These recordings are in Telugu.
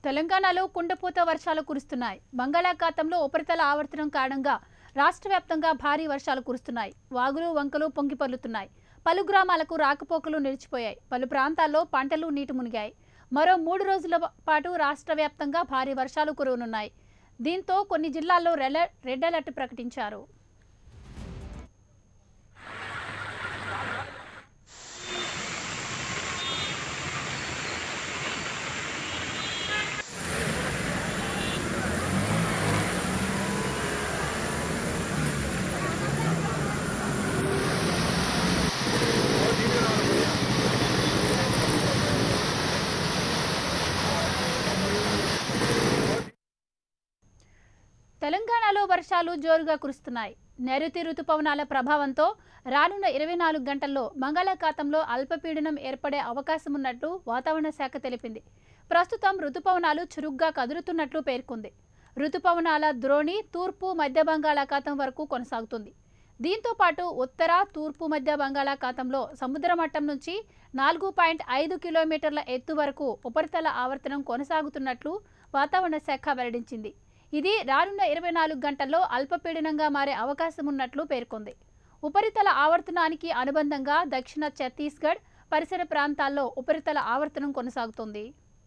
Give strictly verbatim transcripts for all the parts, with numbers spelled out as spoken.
తెలంగాణలో కుండపోత వర్షాలు కురుస్తున్నాయి. బంగాళాఖాతంలో ఉపరితల ఆవర్తనం కారణంగా రాష్ట్ర వ్యాప్తంగా భారీ వర్షాలు కురుస్తున్నాయి. వాగులు వంకలు పొంగిపొర్లుతున్నాయి. పలు గ్రామాలకు రాకపోకలు నిలిచిపోయాయి. పలు ప్రాంతాల్లో పంటలు నీట మునిగాయి. మరో మూడు రోజుల పాటు రాష్ట్ర వ్యాప్తంగా భారీ వర్షాలు కురవనున్నాయి. దీంతో కొన్ని జిల్లాల్లో రెడ్ అలర్ట్ ప్రకటించారు. తెలంగాణలో వర్షాలు జోరుగా కురుస్తున్నాయి. నైరుతి రుతుపవనాల ప్రభావంతో రానున్న ఇరవై నాలుగు గంటల్లో బంగాళాఖాతంలో అల్పపీడనం ఏర్పడే అవకాశం ఉన్నట్లు వాతావరణ శాఖ తెలిపింది. ప్రస్తుతం రుతుపవనాలు చురుగ్గా కదులుతున్నట్లు పేర్కొంది. రుతుపవనాల ద్రోణి తూర్పు మధ్య బంగాళాఖాతం వరకు కొనసాగుతుంది. దీంతో పాటు ఉత్తర తూర్పు మధ్య బంగాళాఖాతంలో సముద్ర మట్టం నుంచి నాలుగు పాయింట్ ఐదు కిలోమీటర్ల ఎత్తు వరకు ఉపరితల ఆవర్తనం కొనసాగుతున్నట్లు వాతావరణ శాఖ వెల్లడించింది. ఇది రానున్న ఇరవై నాలుగు గంటల్లో అల్పపీడనంగా మారే అవకాశం ఉన్నట్లు పేర్కొంది. ఉపరితల ఆవర్తనానికి అనుబంధంగా దక్షిణ ఛత్తీస్గఢ్ పరిసర ప్రాంతాల్లో ఉపరితల ఆవర్తనం కొనసాగుతోంది.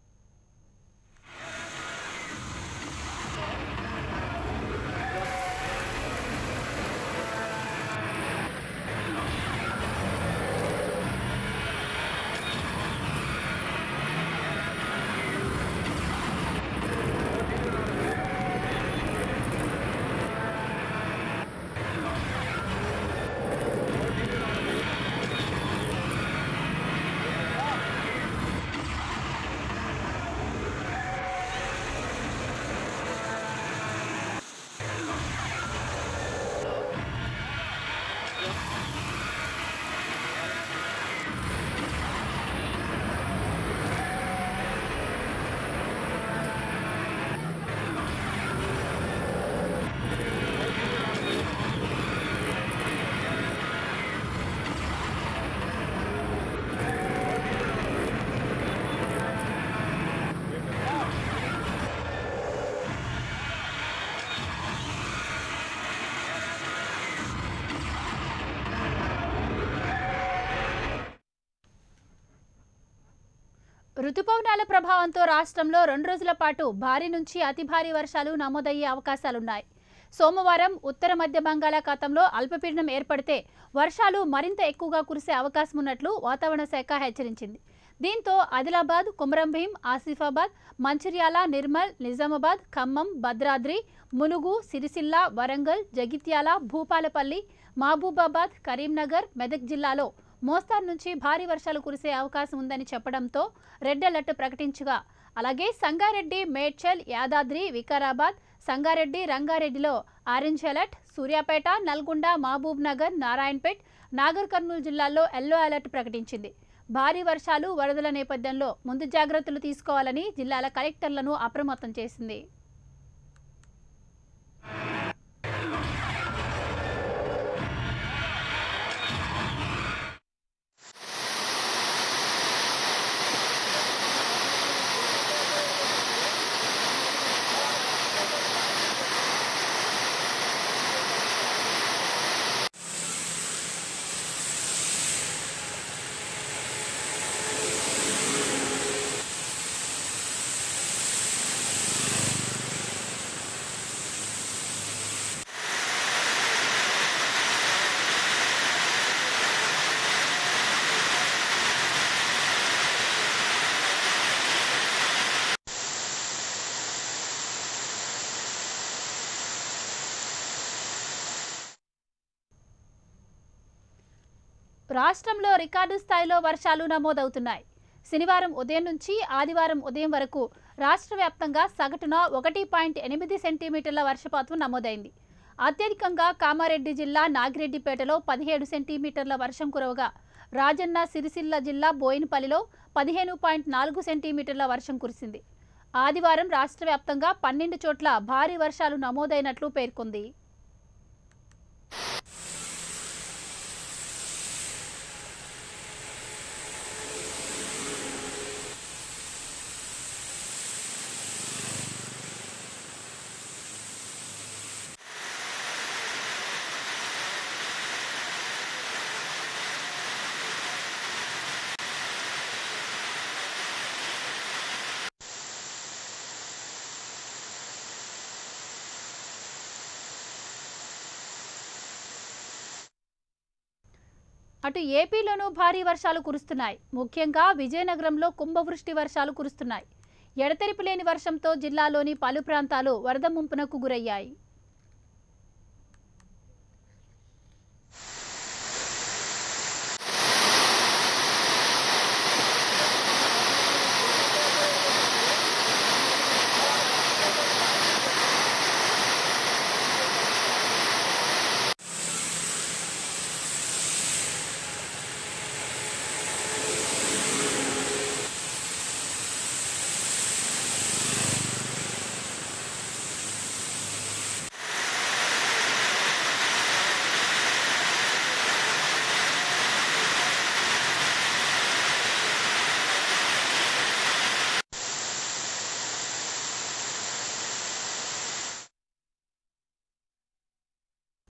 రుతుపవనాల ప్రభావంతో రాష్ట్రంలో రెండు రోజుల పాటు భారీ నుంచి అతి భారీ వర్షాలు నమోదయ్యే అవకాశాలున్నాయి. సోమవారం ఉత్తర మధ్య బంగాళాఖాతంలో అల్పపీడనం ఏర్పడితే వర్షాలు మరింత ఎక్కువగా కురిసే అవకాశం ఉన్నట్లు వాతావరణ శాఖ హెచ్చరించింది. దీంతో ఆదిలాబాద్, కొమరంభీం, ఆసిఫాబాద్, మంచిర్యాల, నిర్మల్, నిజామాబాద్, ఖమ్మం, భద్రాద్రి, ములుగు, సిరిసిల్ల, వరంగల్, జగిత్యాల, భూపాలపల్లి, మహబూబాబాద్, కరీంనగర్, మెదక్ జిల్లాలో మోస్తారు నుంచి భారీ వర్షాలు కురిసే అవకాశం ఉందని చెప్పడంతో రెడ్ అలర్ట్ ప్రకటించగా, అలాగే సంగారెడ్డి, మేడ్చల్, యాదాద్రి, వికారాబాద్, సంగారెడ్డి, రంగారెడ్డిలో orange alert, Suryapet, Nalgonda, Mahabubnagar, Narayanpet, Nagarkurnool జిల్లాల్లో ఎల్లో అలర్ట్ ప్రకటించింది. భారీ వర్షాలు, వరదల నేపథ్యంలో ముందు జాగ్రత్తలు తీసుకోవాలని జిల్లాల కలెక్టర్లను అప్రమత్తం చేసింది. రాష్ట్రంలో రికార్డు స్థాయిలో వర్షాలు నమోదవుతున్నాయి. శనివారం ఉదయం నుంచి ఆదివారం ఉదయం వరకు రాష్ట్ర వ్యాప్తంగా సగటున ఒకటి పాయింట్ ఎనిమిది సెంటీమీటర్ల వర్షపాతం నమోదైంది. అత్యధికంగా కామారెడ్డి జిల్లా నాగిరెడ్డిపేటలో పదిహేడు సెంటీమీటర్ల వర్షం కురవగా, రాజన్న సిరిసిల్ల జిల్లా బోయినపల్లిలో పదిహేను పాయింట్ నాలుగు సెంటీమీటర్ల వర్షం కురిసింది. ఆదివారం రాష్ట్ర వ్యాప్తంగా పన్నెండు చోట్ల భారీ వర్షాలు నమోదైనట్లు పేర్కొంది. అటు ఏపీలోనూ భారీ వర్షాలు కురుస్తున్నాయి. ముఖ్యంగా విజయనగరంలో కుంభవృష్టి వర్షాలు కురుస్తున్నాయి. ఎడతెరిపి లేని వర్షంతో జిల్లాలోని పలు ప్రాంతాలు వరద ముంపునకు గురయ్యాయి.